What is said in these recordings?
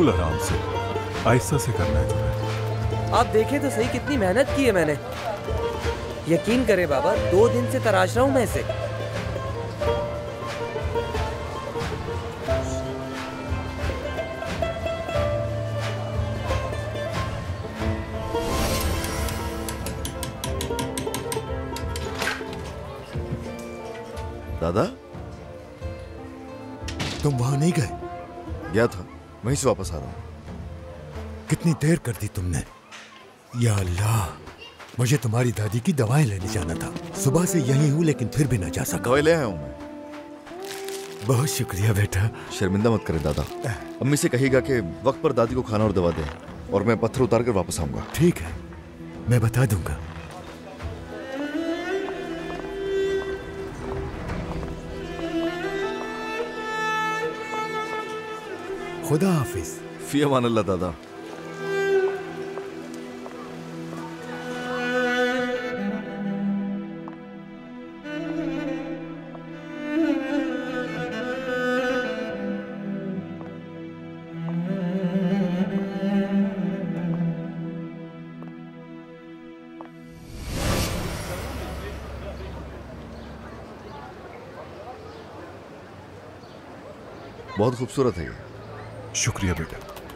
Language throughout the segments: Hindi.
बिल्कुल आराम से, आहिस्ता से करना है तुम्हें। आप देखें तो सही कितनी मेहनत की है मैंने। यकीन करें बाबा, 2 दिन से तराश रहा हूं मैं इसे। दादा, तुम वहां नहीं गए? गया था, वहीं से वापस आ रहा हूं। कितनी देर कर दी तुमने? या अल्लाह, मुझे तुम्हारी दादी की दवाएं लेने जाना था। सुबह से यहीं हूं लेकिन फिर भी न जा सका। दवाई ले आया हूं मैं। बहुत शुक्रिया बेटा। शर्मिंदा मत करे दादा। अम्मी से कहिएगा कि वक्त पर दादी को खाना और दवा दे, और मैं पत्थर उतार कर वापस आऊंगा। ठीक है, मैं बता दूंगा। खुदा हाफिज। फी अमान अल्लाह दादा। बहुत खूबसूरत है ये। शुक्रिया बेटा।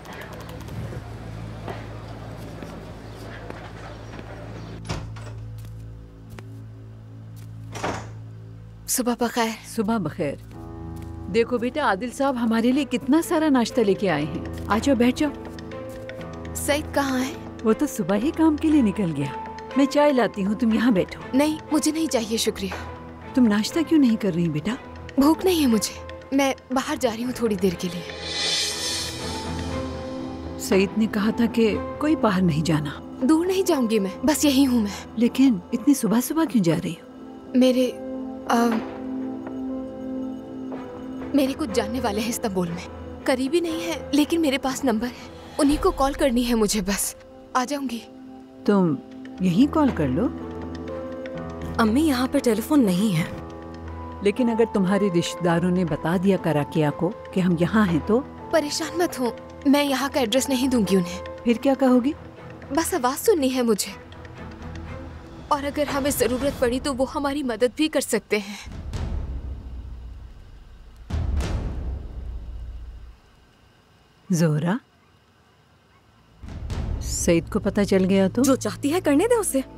सुबह बखैर। सुबह बखैर। देखो बेटा, आदिल साहब हमारे लिए कितना सारा नाश्ता लेके आए हैं। आ जाओ, बैठ जाओ। सईद कहाँ है? वो तो सुबह ही काम के लिए निकल गया। मैं चाय लाती हूँ, तुम यहाँ बैठो। नहीं, मुझे नहीं चाहिए, शुक्रिया। तुम नाश्ता क्यों नहीं कर रही बेटा? भूख नहीं है मुझे, मैं बाहर जा रही हूँ थोड़ी देर के लिए। सईद ने कहा था कि कोई बाहर नहीं जाना। दूर नहीं जाऊंगी मैं, बस यही हूँ मैं। लेकिन इतनी सुबह सुबह क्यों जा रही हो? मेरे कुछ जानने वाले हैं इस्तांबुल में। करीबी नहीं है लेकिन मेरे पास नंबर है, उन्हीं को कॉल करनी है मुझे। बस आ जाऊंगी। तुम यहीं कॉल कर लो। अम्मी, यहाँ पर टेलीफोन नहीं है। लेकिन अगर तुम्हारे रिश्तेदारों ने बता दिया कराकिया को कि हम यहाँ हैं तो? परेशान मत हो, मैं यहाँ का एड्रेस नहीं दूंगी उन्हें। फिर क्या कहोगी? बस आवाज सुननी है मुझे, और अगर हमें जरूरत पड़ी तो वो हमारी मदद भी कर सकते हैं। जोहरा, सईद को पता चल गया तो? जो चाहती है करने दे उसे।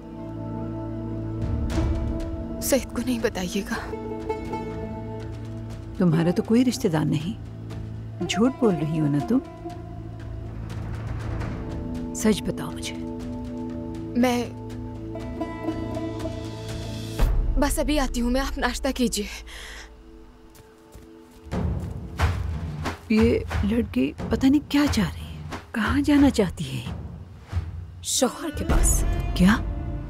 सईद को नहीं बताइएगा। तुम्हारा तो कोई रिश्तेदार नहीं, झूठ बोल रही हो ना तुम? सच बताओ मुझे। मैं बस अभी आती हूँ मैं, आप नाश्ता कीजिए। ये लड़की पता नहीं क्या चाह रही है, कहाँ जाना चाहती है? शौहर के पास। क्या?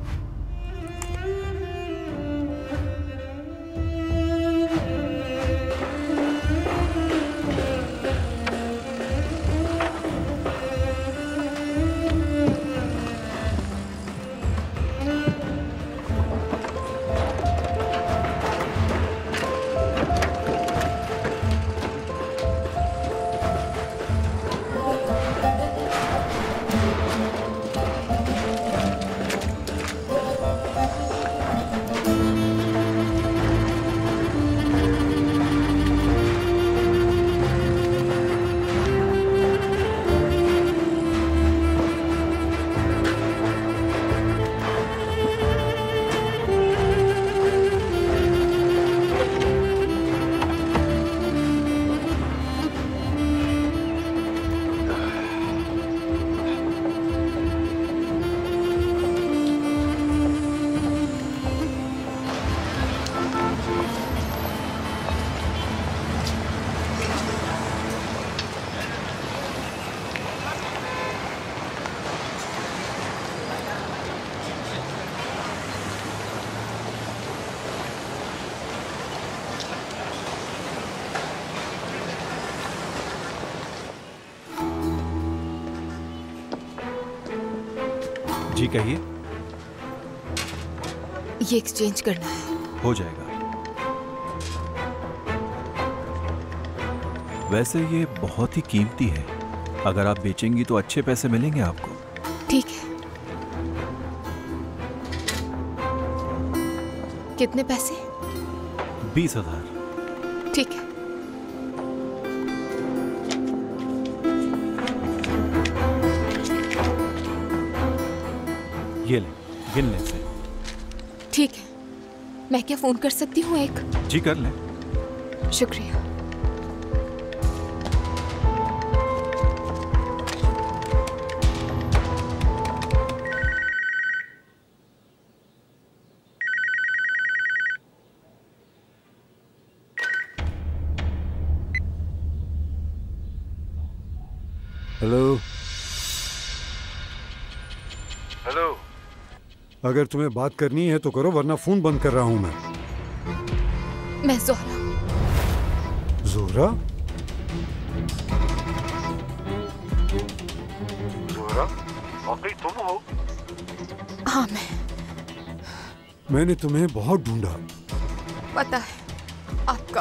जी कहिए। ये एक्सचेंज करना है। हो जाएगा। वैसे ये बहुत ही कीमती है, अगर आप बेचेंगी तो अच्छे पैसे मिलेंगे आपको। ठीक है। कितने पैसे? 20,000। ठीक है। ये ले, गिन ले से। ठीक है। मैं क्या फोन कर सकती हूँ एक? जी कर ले। शुक्रिया। हेलो। हेलो। अगर तुम्हें बात करनी है तो करो, वरना फोन बंद कर रहा हूं मैं। मैं जोहरा। जोहरा? जोहरा? वाकई तुम हो? हाँ मैंने तुम्हें बहुत ढूंढा। पता है। आपका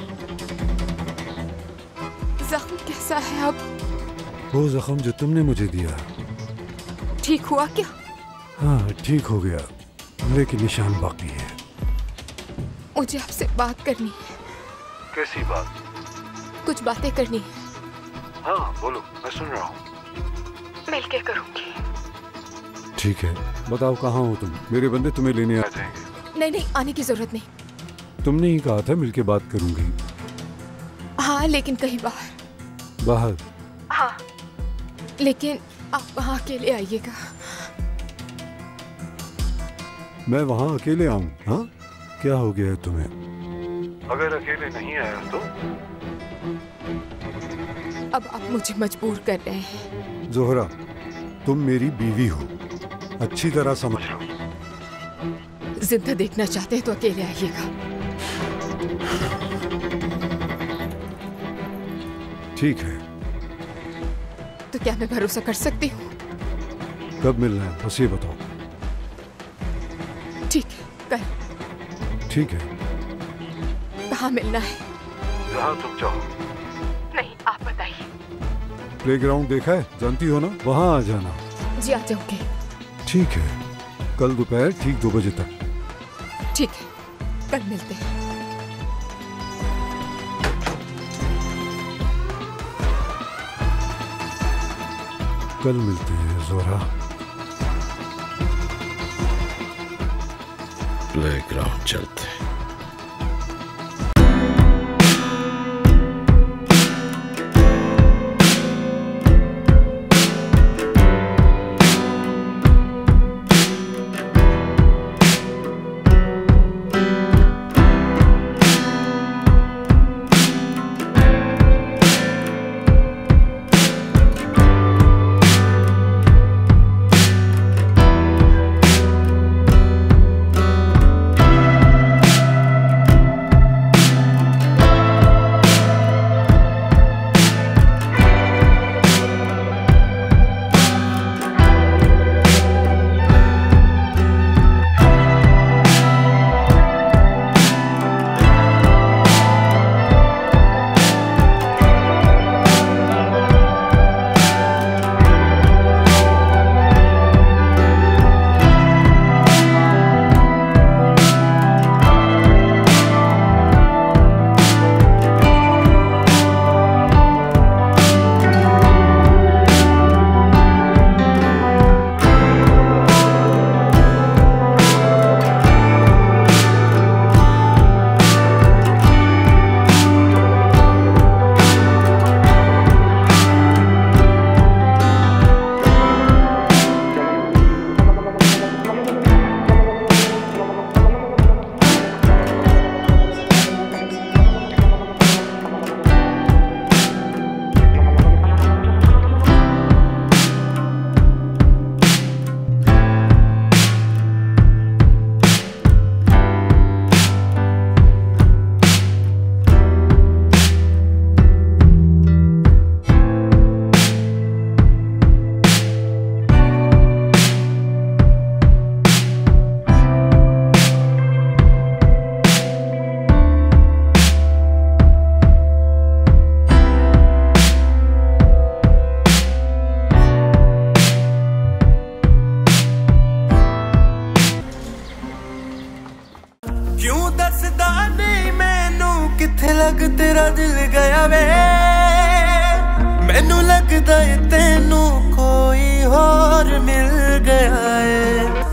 जख्म कैसा है अब? वो जख्म जो तुमने मुझे दिया ठीक हुआ क्या? हाँ, ठीक हो गया, लेकिन निशान बाकी है। मुझे आपसे बात करनी है। कैसी बात? कुछ बातें करनी है। हाँ बोलो, मैं सुन रहा हूँ। मिलके करूंगी। ठीक है, बताओ कहाँ हो तुम? मेरे बंदे तुम्हें लेने आ जाएंगे। नहीं, आने की जरूरत नहीं। तुमने ही कहा था मिलके बात करूंगी। हाँ, लेकिन कहीं बाहर। बाहर? हाँ, लेकिन आप वहाँ अकेले आइएगा। मैं वहाँ अकेले आऊँ? हाँ, क्या हो गया है तुम्हें? अगर अकेले नहीं आया तो? अब आप मुझे मजबूर कर रहे हैं। जोहरा, तुम मेरी बीवी हो, अच्छी तरह समझ लो। जिंदा देखना चाहते हैं तो अकेले आइएगा। ठीक है। तो क्या मैं भरोसा कर सकती हूँ? कब मिलना है बस ये बताओ। ठीक है, कल। ठीक है। कहाँ मिलना है? जहाँ तुम चाहो। नहीं, आप बताइए। प्लेग्राउंड देखा है, जानती हो ना, वहाँ आ जाना। जी, आ जाऊंगी। ठीक है, कल दोपहर ठीक 2 बजे तक। ठीक है, कल मिलते हैं। कल मिलते हैं जोहरा। प्लेग्राउंड चलते हैं। किथे लग तेरा दिल गया वे मैनू लगदा है तेनू कोई और मिल गया है